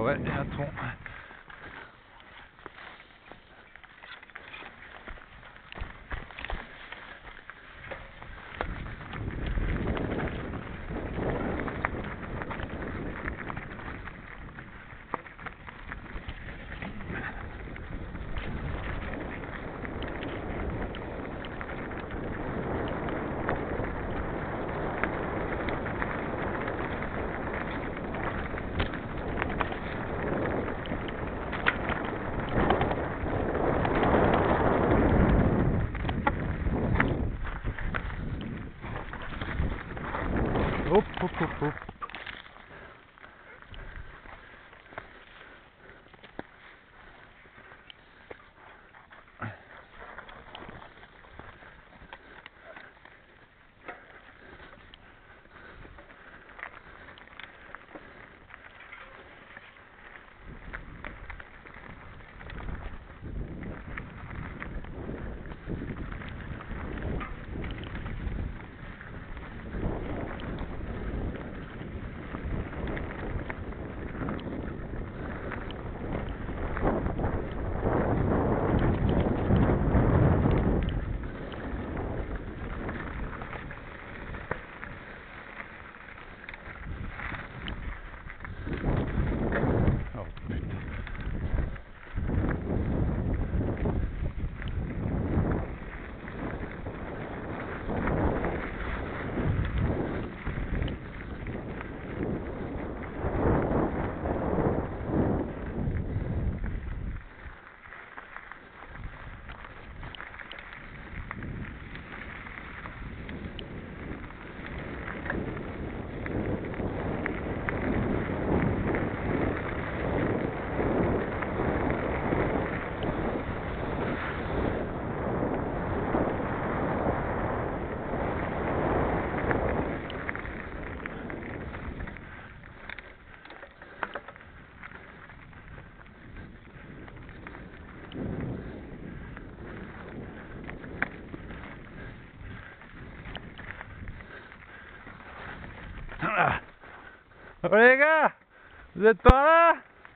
ouais, et un thon. Hop, hop, hop, hop. Ah. Oh les gars, vous êtes par là?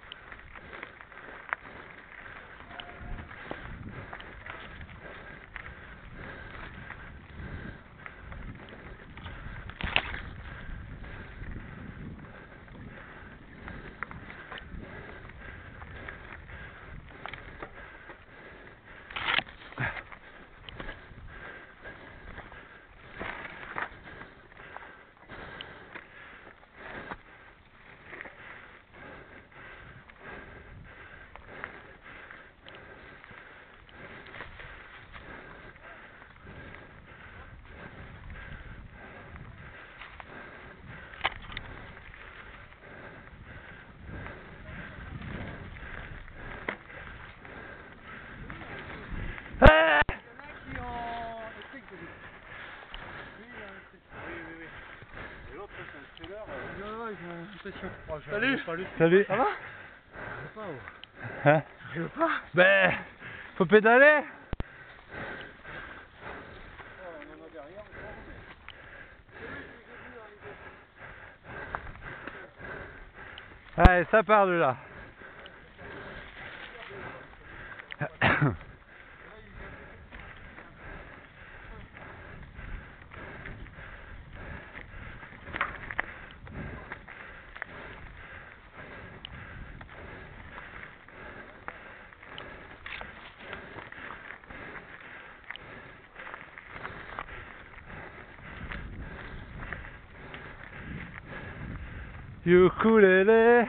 Ah. Salut. Salut. Ça va? Hein? J'arrive pas. Ben, faut pédaler. Allez, ça part de là. Ukulélé.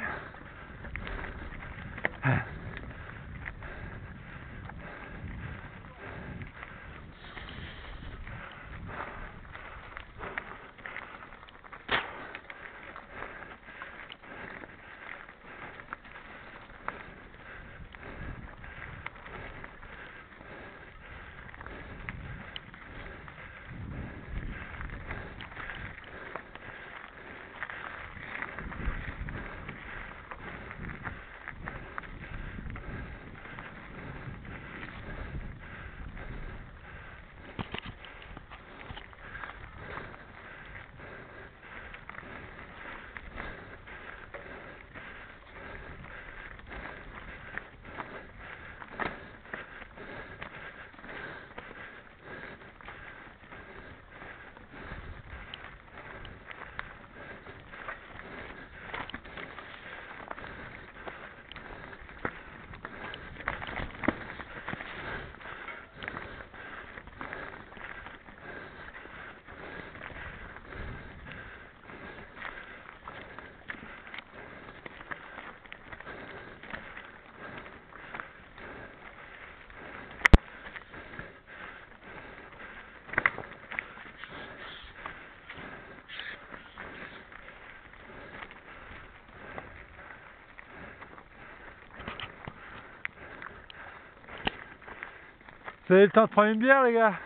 Vous avez le temps de prendre une bière, les gars?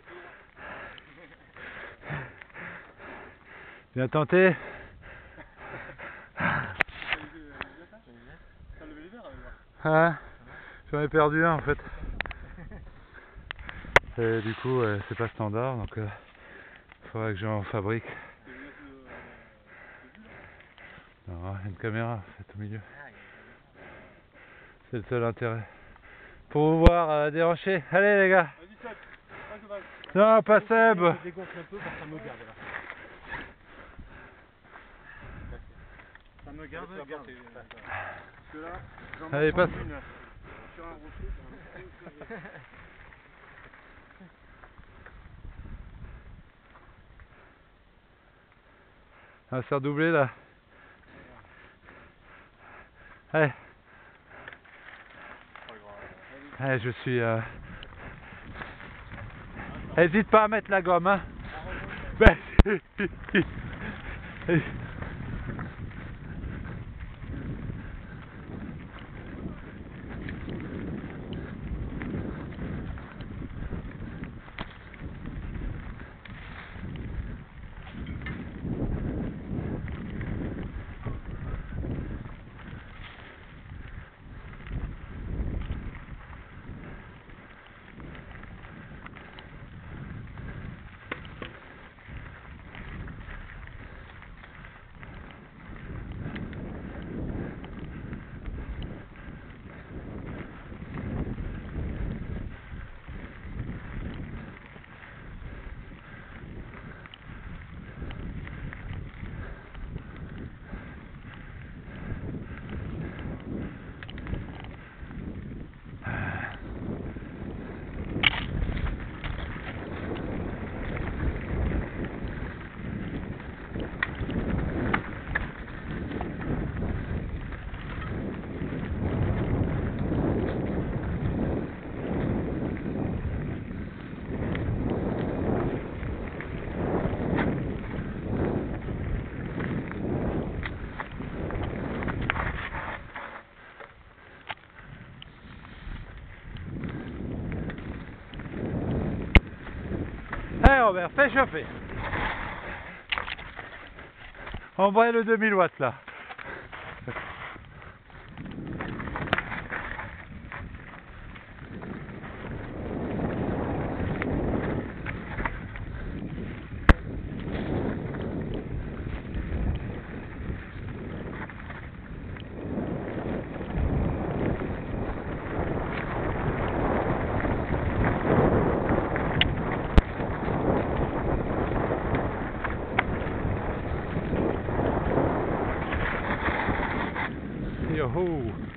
Bien tenté. Hein? J'en ai perdu un en fait. Et du coup, c'est pas standard, donc faudrait que j'en fabrique. Non, il y a une caméra en fait au milieu. C'est le seul intérêt. Pour vous voir déhancher. Allez les gars. Non, pas Seb. Ça me garde, Allez, passe. Sur un rocher. On va se faire doubler là. Allez. Allez, je suis... Hésite pas à mettre la gomme, hein. Ben, Allez Robert, fais chauffer. On voit le 2000 watts là. Yo-ho.